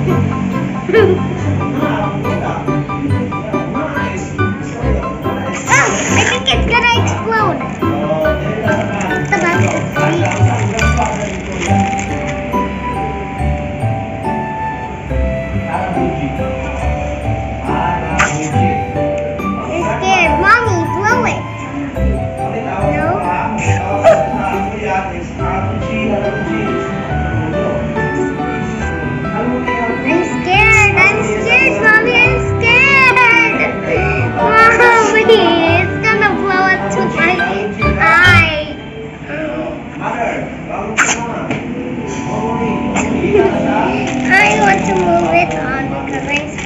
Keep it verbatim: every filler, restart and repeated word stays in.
I think it's gonna explode. It's about to freak. You're scared. Mommy, blow it. No? I'm scared. I'm scared, Mommy. I'm scared. Mommy, it's gonna blow up to my eye. I want to move it on because I'm